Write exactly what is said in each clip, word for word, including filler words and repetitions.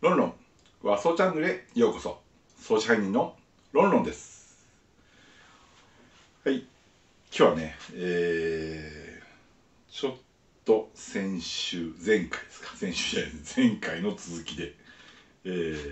ロンロン和装チャンネルへようこそ。総支配人のロンロンです。はい、今日はね、えー、ちょっと先週前回ですか先週じゃないです前回の続きで、え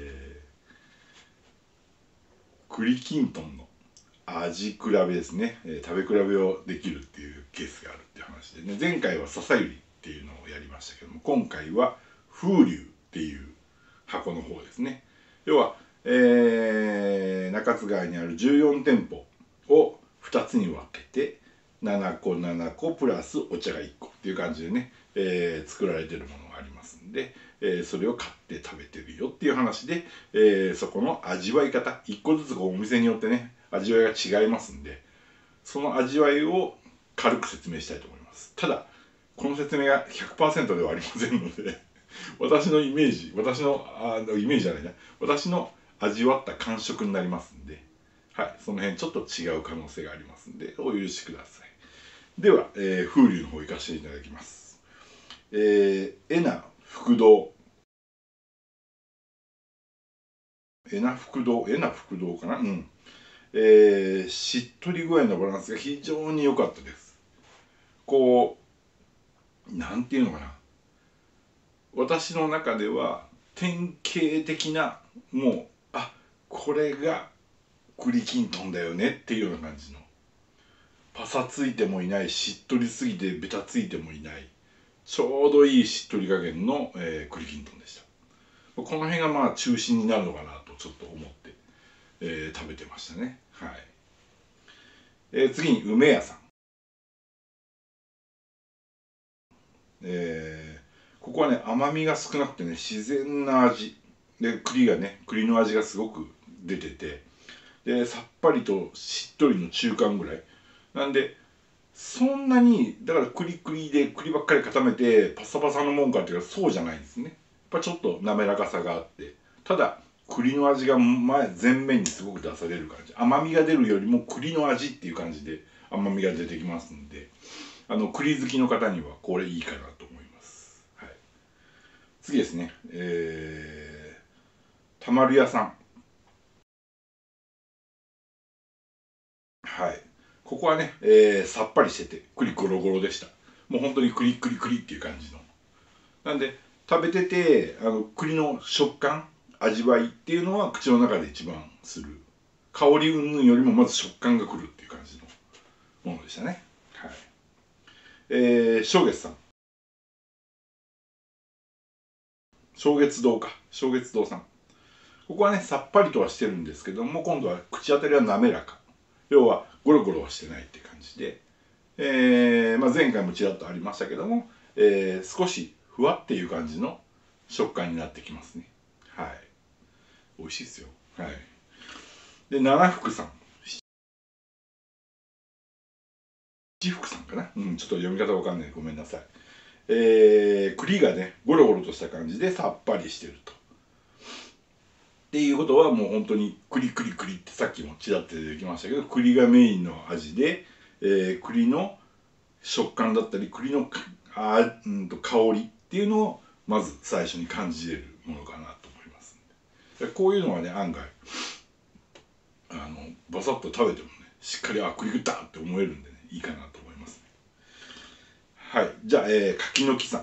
ー、栗きんとんの味比べですね、えー、食べ比べをできるっていうケースがあるっていう話でね、前回はささゆりっていうのをやりましたけども、今回は風流っていう箱の方ですね。要は、えー、中津川にあるじゅうよんてんぽをふたつに分けてななこななこプラスお茶がいっこっていう感じでね、えー、作られてるものがありますんで、えー、それを買って食べてるよっていう話で、えー、そこの味わい方いっこずつこうお店によってね味わいが違いますんで、その味わいを軽く説明したいと思います。ただこの説明が ひゃくパーセント ではありませんので私のイメージ、私のあのイメージじゃないな、私の味わった感触になりますんで、はい、その辺ちょっと違う可能性がありますんで、お許しください。では、えー、風流の方行かせていただきます。えー、えな福堂、えな福堂、えな福堂かな、うん。えー、しっとり具合のバランスが非常に良かったです。こう、なんていうのかな。私の中では典型的な、もうあこれが栗きんとんだよねっていうような感じの、パサついてもいない、しっとりすぎてベタついてもいない、ちょうどいいしっとり加減の、えー、栗きんとんでした。この辺がまあ中心になるのかなとちょっと思って、えー、食べてましたね。はい。えー、次に梅屋さん、えー、ここはね甘みが少なくてね自然な味で、栗がね栗の味がすごく出てて、でさっぱりとしっとりの中間ぐらいなんで、そんなにだからクリクリで栗ばっかり固めてパサパサのもんかっていうかそうじゃないんですね。やっぱちょっと滑らかさがあって、ただ栗の味が前前面にすごく出される感じ、甘みが出るよりも栗の味っていう感じで甘みが出てきますんで、あの栗好きの方にはこれいいかなと思います。はい、次ですね、えー、たまる屋さん。はい。ここはね、えー、さっぱりしてて、栗ゴロゴロでした。もう本当に栗栗栗っていう感じの。なんで、食べてて、あの、栗の食感、味わいっていうのは口の中で一番する。香り云々よりもまず食感がくるっていう感じのものでしたね。はい。えー、正月さん。正月堂か。正月堂さん。ここはね、さっぱりとはしてるんですけども、今度は口当たりは滑らか。要は、ゴロゴロはしてないって感じで、えーまあ、前回もちらっとありましたけども、えー、少しふわっていう感じの食感になってきますね。はい。美味しいですよ。はい。で、七福さん。七福さんかな、うん、ちょっと読み方わかんない。ごめんなさい。えー、栗がね、ゴロゴロとした感じでさっぱりしてると。っていうことはもう本当に栗栗栗ってさっきもちらっと出てきましたけど、栗がメインの味で、えー、栗の食感だったり栗のあ、うん、と香りっていうのをまず最初に感じれるものかなと思います。でこういうのはね案外あのバサッと食べてもねしっかりあ栗食ったって思えるんでねいいかなと思いますね。はい、じゃあ、えー、柿の木さん。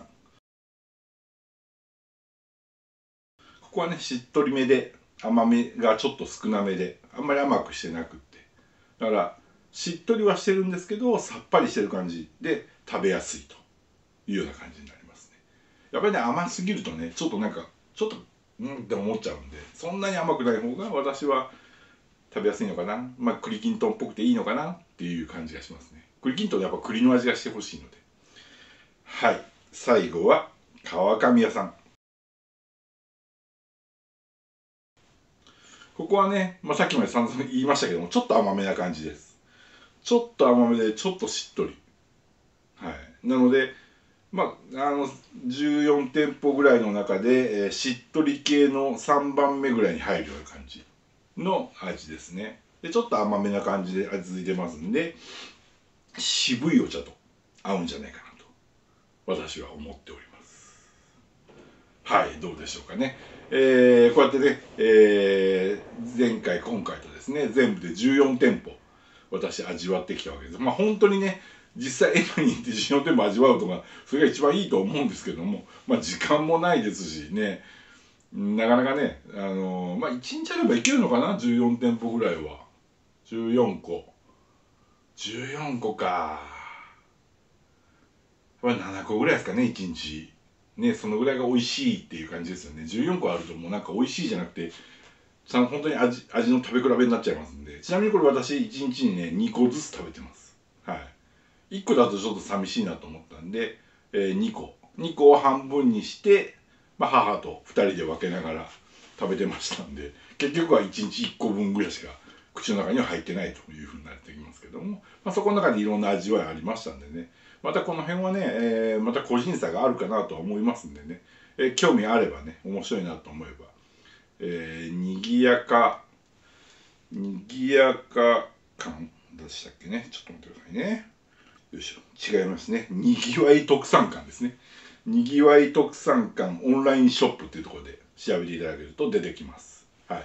ここはねしっとりめで甘みがちょっと少なめであんまり甘くしてなくって、だからしっとりはしてるんですけどさっぱりしてる感じで食べやすいというような感じになりますね。やっぱりね甘すぎるとねちょっとなんかちょっとうんって思っちゃうんで、そんなに甘くない方が私は食べやすいのかな、まあ栗きんとんっぽくていいのかなっていう感じがしますね。栗きんとんやっぱ栗の味がしてほしいので。はい、最後は川上屋さん。ここはね、まあ、さっきまで散々言いましたけどもちょっと甘めな感じです。ちょっと甘めでちょっとしっとり、はい、なのでまあ、あのじゅうよんてんぽぐらいの中で、えー、しっとり系のさんばんめぐらいに入るような感じの味ですね。でちょっと甘めな感じで味付いてますんで、渋いお茶と合うんじゃないかなと私は思っております。はい、どうでしょうかね。 えー、こうやってね、えー、前回今回とですね全部でじゅうよんてんぽ私味わってきたわけです。まあ本当にね実際エマに行ってじゅうよんてんぽ味わうとかそれが一番いいと思うんですけども、まあ時間もないですしね、なかなかね、あのー、まあいちにちあればいけるのかな、じゅうよんてんぽぐらいは。じゅうよんこじゅうよんこか、これななこぐらいですかね、いちにちね。そのぐらいが美味しいっていう感じですよね。じゅうよんこあるともうなんか美味しいじゃなくてさ本当に味味の食べ比べになっちゃいますんで。ちなみにこれ私いちにちにねにこずつ食べてます。はい、いっこだとちょっと寂しいなと思ったんで、えー、にこにこを半分にして、まあ、母とふたりで分けながら食べてましたんで、結局はいちにちいっこぶんぐらいしか口の中には入ってないというふうになってきますけども、まあ、そこの中でいろんな味わいありましたんでね、またこの辺はね、えー、また個人差があるかなとは思いますんでね、えー、興味あればね面白いなと思えば、えー、にぎやかにぎやか感でしたっけね、ちょっと待ってくださいね。よいしょ、違いますね。にぎわい特産館ですね。にぎわい特産館オンラインショップっていうところで調べていただけると出てきます。はい。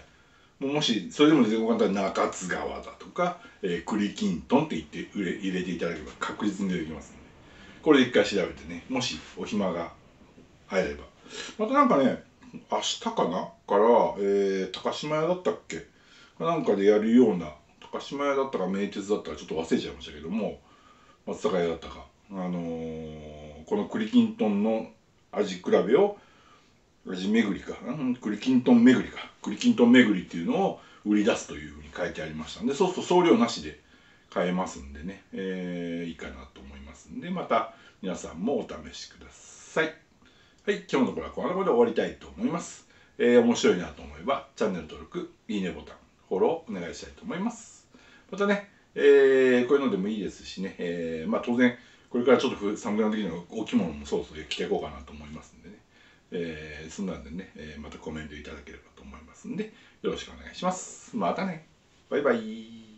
もしそれでも出てこなかったら中津川だとか、えー、栗きんとんって言って入れていただければ確実に出てきますので、これで一回調べてね、もしお暇があれば。またなんかね、明日かなから、えー、高島屋だったっけなんかでやるような、高島屋だったか名鉄だったかちょっと忘れちゃいましたけども、松坂屋だったか、あのー、この栗きんとんの味比べを味巡りか、うん、栗きんとん巡りか栗きんとん巡りっていうのを売り出すというふうに書いてありましたんで、そうすると送料なしで買えますんでね、えー、いいかなと思いますんで、また皆さんもお試しください。はい、今日のところはこんなところで終わりたいと思います。えー、面白いなと思えばチャンネル登録、いいねボタン、フォローお願いしたいと思います。またね、えー、こういうのでもいいですしね、えー、まあ当然これからちょっと寒くなってきたの大きいものもそろそろ着ていこうかなと思いますんでね、えー、そんなんでね、えー、またコメントいただければと思いますんでよろしくお願いします。またね、バイバイ。